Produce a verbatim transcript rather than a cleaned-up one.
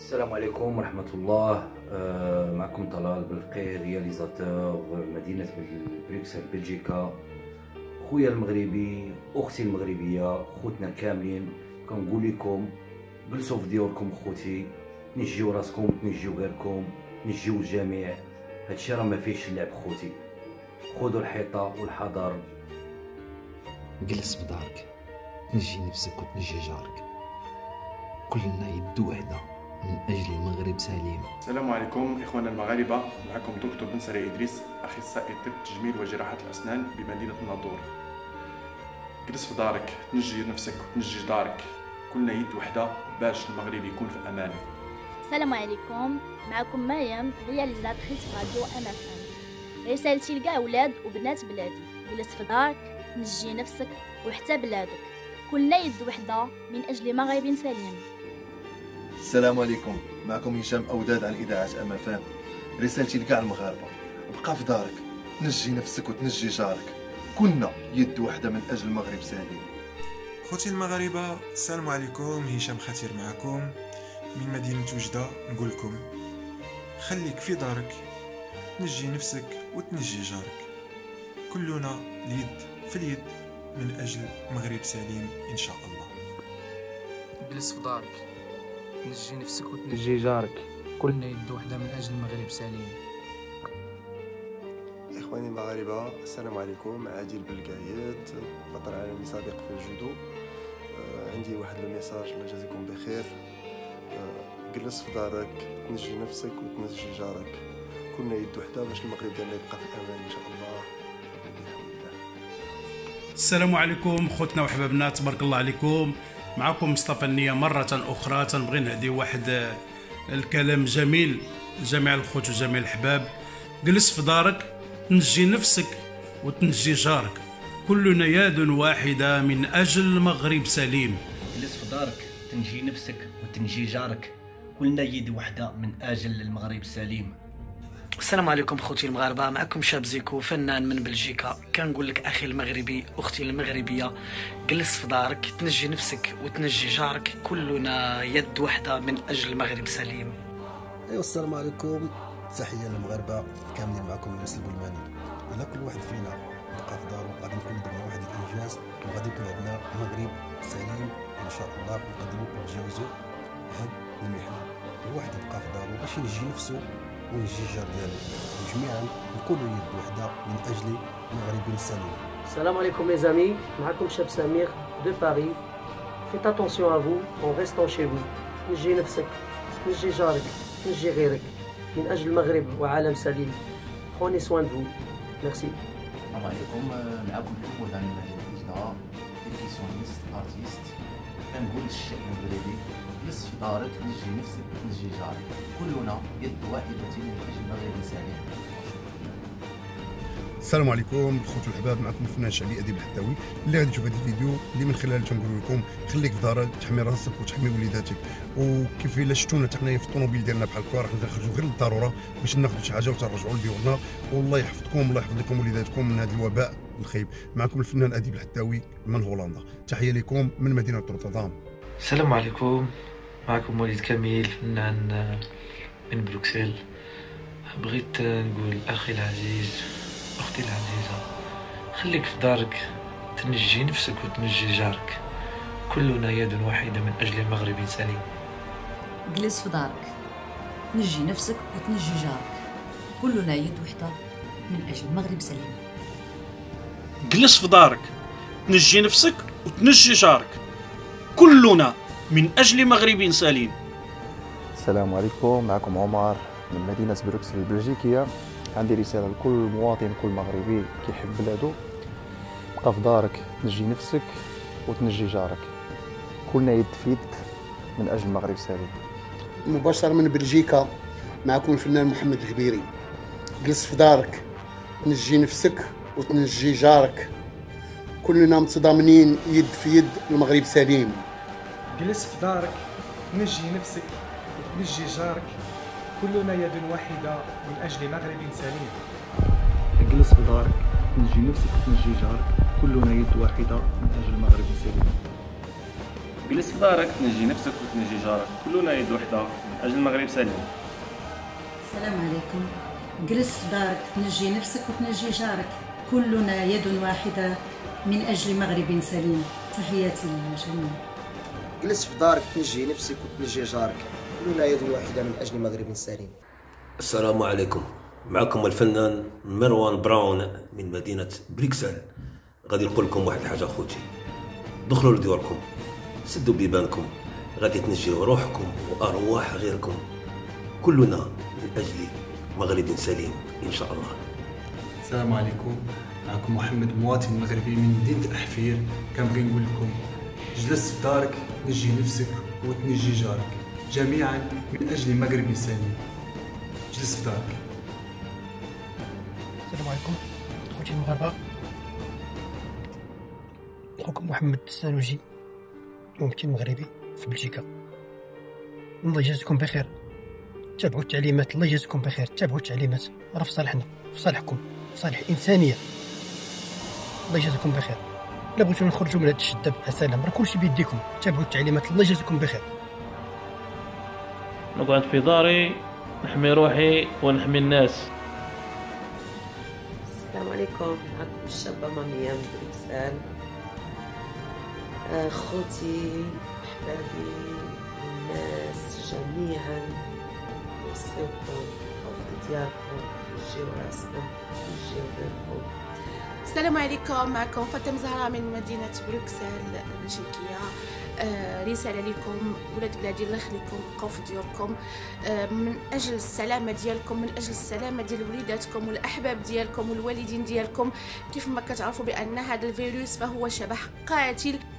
السلام عليكم ورحمة الله. آه معكم طلال بالفقير رياليزاتور مدينة بروكسل بلجيكا. خويا المغربي، اختي المغربية، خوتنا كاملين، كنقول لكم جلسوا في ديوركم خوتي، تنجيو راسكم، تنجيو غيركم، تنجيو الجميع. هادشي راه ما فيهش اللعب خوتي. خذوا الحيطة والحذر. جلس في دارك، تنجي نفسك وتنجي جارك، كلنا يد وحدة من أجل المغرب سليم. السلام عليكم إخوانا المغاربة، معكم دكتور بن سري إدريس، أخصائي طب تجميل وجراحة الأسنان بمدينة الناظور. جلس في دارك، تنجي نفسك وتنجي دارك، كلنا يد وحدة باش المغرب يكون في أمان. السلام عليكم، معكم مريم رياليزاتريس في راديو ام اف ام. رسالتي لكاع ولاد وبنات بلادي، جلس في دارك، تنجي نفسك وحتى بلادك، كلنا يد وحدة من أجل مغرب سليم. السلام عليكم، معكم هشام أوداد عن إذاعة أم اف ام. رسالتي لكاع المغاربة، بقى في دارك، تنجي نفسك وتنجي جارك، كلنا يد وحدة من أجل المغرب سليم. خوتي المغاربة، السلام عليكم، هشام خطير معكم من مدينة وجدة. نقول لكم خليك في دارك، تنجي نفسك وتنجي جارك، كلنا اليد في اليد من أجل مغرب سليم إن شاء الله. جلس في دارك، تنجي نفسك وتنجي جارك، كلنا يد وحدة من أجل المغرب سليم. إخواني المغاربة، السلام عليكم، عادل بلقايات، بطل عالمي سابق في الجودو. آه عندي واحد الميساج، الله يجازيكم بخير. آه جلس في دارك، تنجي نفسك وتنجي جارك، كلنا يد وحدة باش المغرب ديالنا يبقى في الأمان إن شاء الله. السلام عليكم خوتنا وحبابنا، تبارك الله عليكم. معكم مصطفى النية مرة أخرى. تنبغي نهدي واحد الكلام جميل لجميع الخوت وجميع الأحباب. جلس في دارك، تنجي نفسك وتنجي جارك، كلنا يد واحدة من أجل مغرب سليم. جلس في دارك، تنجي نفسك وتنجي جارك، كلنا يد واحدة من أجل المغرب سليم. السلام عليكم خوتي المغاربه، معكم شاب زيكو فنان من بلجيكا. كنقول لك اخي المغربي، اختي المغربيه، جلس في دارك، تنجي نفسك وتنجي جارك، كلنا يد وحده من اجل المغرب سليم. ايوا السلام عليكم، تحيه للمغاربه كاملين، معكم يونس البلماني. الا كل واحد فينا بقى في دارو غادي نكون درنا واحد الانجاز، وغادي يكون عندنا مغرب سليم ان شاء الله، ونقدروا نتجاوزوا هاد المحنه. كل واحد يبقى في دارو باش ينجي نفسه ونجي الجار ديالو، وجميعا نكونوا يد وحده من اجل مغرب سليم. السلام عليكم mes amis, معكم شاب سمير de Paris. Faites attention à vous en restant chez vous. تنجي نفسك، تنجي جارك، تنجي غيرك من اجل المغرب وعالم سليم. Prenez soin de vous. Merci. السلام عليكم، معكم محمود عن مدينة وجدة، ديكسيونيست ارتيست. كنقول للشعب المغربي، جلس في دارك، تنجي نفسك وتنجي جارك، كلنا يد واحدة من أجل المغرب سليم. السلام عليكم الخوت والحباب، معكم الفنان الشعبي اديب الحداوي، اللي غادي تشوف هذا الفيديو اللي من خلاله تنقول لكم خليك في دارك، تحمي راسك وتحمي وليداتك. وكيف الا شفتونا حتى حنايا في الطوموبيل ديالنا بحال هكا، راه نخرجوا غير للضروره باش ناخذوا شي حاجه وترجعوا لديورنا. والله يحفظكم، الله يحفظ لكم وليداتكم من هذا الوباء الخايب. معكم الفنان اديب الحداوي من هولندا، تحيه لكم من مدينه روتردام. السلام عليكم، معكم وليد كميل فنان من بروكسل. بغيت نقول اخي العزيز، اختي العزيزه، خليك في دارك، تنجي نفسك وتنجي جارك، كلنا يد واحده من اجل المغرب سليم. جلس في دارك، تنجي نفسك وتنجي جارك، كلنا يد وحده من اجل المغرب سليم. جلس في دارك، تنجي نفسك وتنجي جارك، كلنا من أجل مغرب سليم. السلام عليكم، معكم عمر من مدينة بروكسل البلجيكية. عندي رسالة لكل مواطن، كل مغربي كيحب بلادو، بقى في دارك، تنجي نفسك وتنجي جارك، كلنا يد في يد من أجل المغرب سليم. مباشرة من بلجيكا، معكم الفنان محمد الهبيري. جلس في دارك، تنجي نفسك وتنجي جارك، كلنا متضامنين يد في يد المغرب سليم. جلس في دارك، نجي نفسك وتنجي جارك، كلنا يد واحدة من أجل مغرب سليم. جلس في دارك، نجي نفسك وتنجي جارك، كلنا يد واحدة من أجل مغرب سليم. جلس في دارك تنجي نفسك وتنجي جارك، كلنا يد وحدة من أجل المغرب سليم. السلام عليكم. جلس في دارك تنجي نفسك وتنجي جارك، كلنا يد واحدة من أجل مغرب سليم. تحياتي للجميع. جلس في دارك تنجي نفسك وتنجي جارك، كلنا يد واحدة من أجل مغرب سليم. السلام عليكم، معكم الفنان مروان براون من مدينة بروكسل. غادي نقول لكم واحد الحاجة خوتي، دخلوا لديوركم، سدوا بيبانكم، غادي تنجيو روحكم وأرواح غيركم، كلنا من أجل مغرب سليم إن شاء الله. السلام عليكم، معكم محمد مواطن مغربي من مدينة أحفير. كنبغي نقول لكم جلس في دارك نجي نفسك وتنجي جارك، جميعا من أجل مغرب سليم. جلس في دارك. السلام عليكم خوتي المغاربة، أخوكم محمد السانوجي ممثل مغربي في بلجيكا. الله يجازيكم بخير، تابعوا التعليمات. الله يجازيكم بخير، تابعوا التعليمات، راه في صالحنا، في صالحكم، في صالح الإنسانية. الله يجازيكم بخير. لا بغيتو نخرجوا من هاد الشدة بسلام، راه كلشي بيديكم، تابعوا التعليمات. الله يجازيكم بخير. نقعد في داري نحمي روحي ونحمي الناس. السلام عليكم، معكم الشابة مامية من بروكسل. أخوتي أحبابي الناس جميعا نوصيكم خوف ديالكم، نجيو راسكم، نجيو غيركم. السلام عليكم، معكم فاطمة زهراء من مدينة بروكسل بلجيكية. آه رسالة لكم ولاد بلادي، الله يخليكم، بقاو في ديوركم آه من أجل السلامة ديالكم، من أجل السلامة ديال وليداتكم والأحباب ديالكم والوالدين ديالكم. كيف ما كتعرفوا بأن هذا الفيروس فهو شبح قاتل.